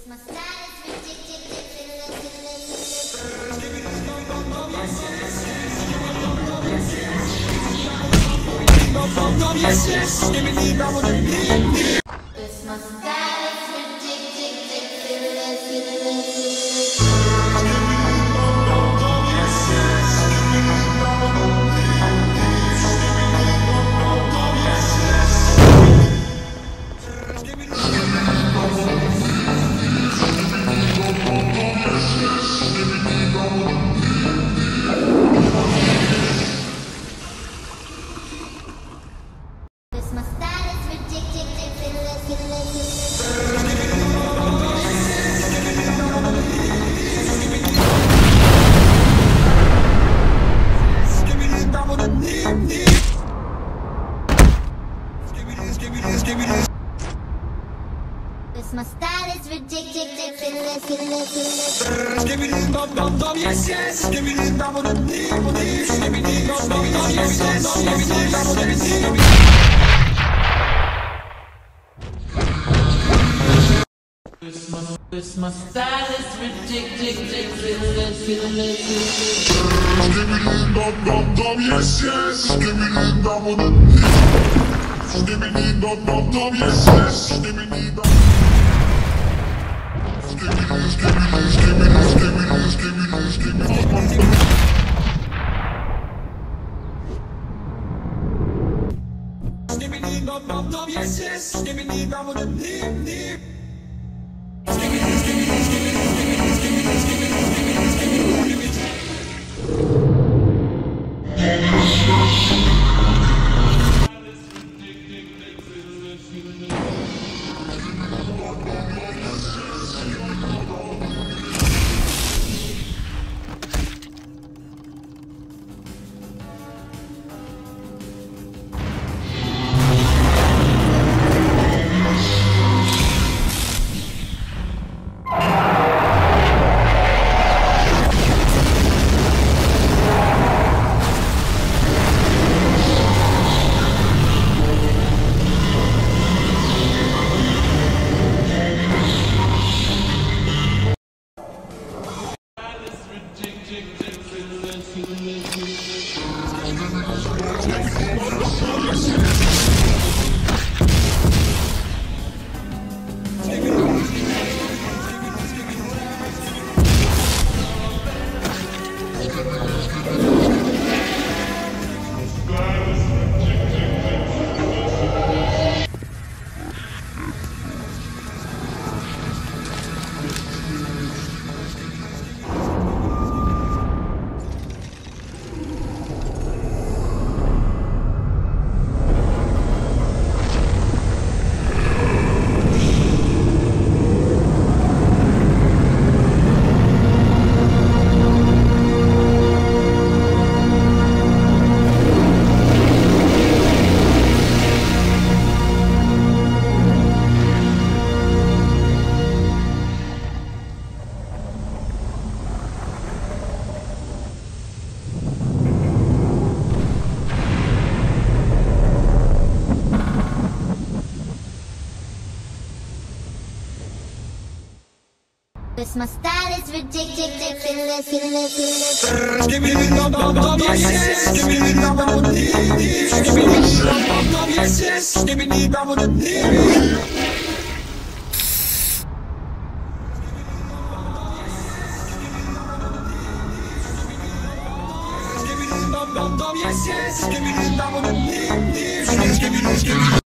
My style is ridiculous. Give me this dum dum dum, yes yes. Give me this dum dum dum, give me this dum dum dum, yes yes. Give me this dum dum dum. This my style is ridiculous. Give me this dum dum dum, yes yes. Give me this dum dum dum. Give me this dum dum dum, yes yes. Give me this dum. Give me this, give me this, give me this, give me this, give me this, give me this. Give me this dum dum dum, yes yes. Give me this dum dum dum. Give me this, give me this, give me this, give me this, give me this, give me this, give me this, give me this. My style is ridiculous. Give me the dum dum dum, yes yes. Give me the dum dum dum. Give me the dum dum dum, yes yes. Give me the dum dum dum. Give me the dum dum dum, yes yes. Give me the dum dum dum. Give me this, give me this, give me this.